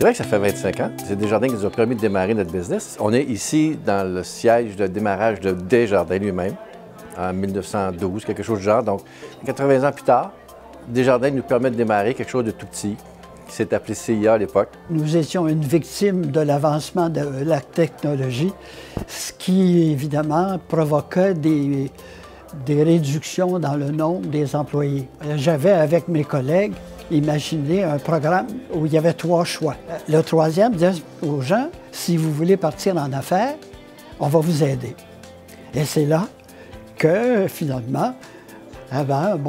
C'est vrai que ça fait 25 ans. C'est Desjardins qui nous a permis de démarrer notre business. On est ici dans le siège de démarrage de Desjardins lui-même, en 1912, quelque chose du genre. Donc, 80 ans plus tard, Desjardins nous permet de démarrer quelque chose de tout petit, qui s'est appelé CIA à l'époque. Nous étions une victime de l'avancement de la technologie, ce qui, évidemment, provoquait des réductions dans le nombre des employés. J'avais, avec mes collègues, imaginé un programme où il y avait 3 choix. Le troisième disait aux gens, si vous voulez partir en affaires, on va vous aider. Et c'est là que, finalement, un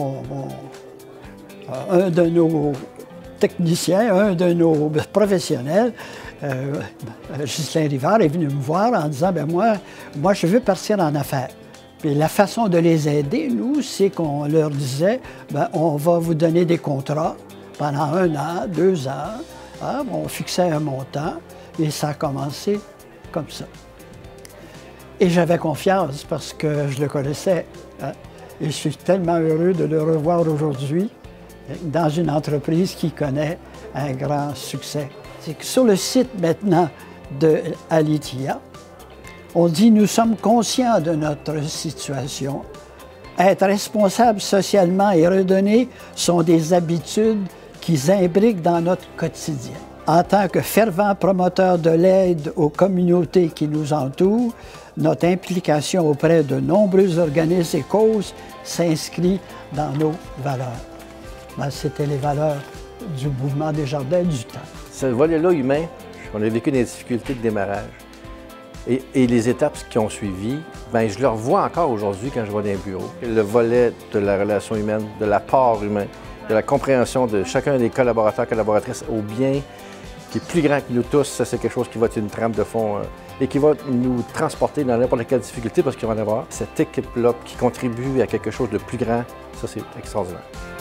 de nos techniciens, un de nos professionnels, Ghislain Rivard, est venu me voir en disant, moi, je veux partir en affaires. Puis la façon de les aider, nous, c'est qu'on leur disait, on va vous donner des contrats pendant 1 an, 2 ans. Hein, on fixait un montant et ça a commencé comme ça. Et j'avais confiance parce que je le connaissais. Hein, et je suis tellement heureux de le revoir aujourd'hui dans une entreprise qui connaît un grand succès. C'est que sur le site maintenant de Alitia, on dit « Nous sommes conscients de notre situation. Être responsable socialement et redonner sont des habitudes qui s'imbriquent dans notre quotidien. En tant que fervent promoteur de l'aide aux communautés qui nous entourent, notre implication auprès de nombreux organismes et causes s'inscrit dans nos valeurs. » C'était les valeurs du mouvement Desjardins du temps. Ce volet-là humain, on a vécu des difficultés de démarrage. Et les étapes qui ont suivi, je le revois encore aujourd'hui quand je vais dans les bureaux. Le volet de la relation humaine, de l'apport humain, de la compréhension de chacun des collaborateurs, collaboratrices au bien qui est plus grand que nous tous, ça c'est quelque chose qui va être une trame de fond et qui va nous transporter dans n'importe quelle difficulté parce qu'il va y en avoir. Cette équipe-là qui contribue à quelque chose de plus grand, ça c'est extraordinaire.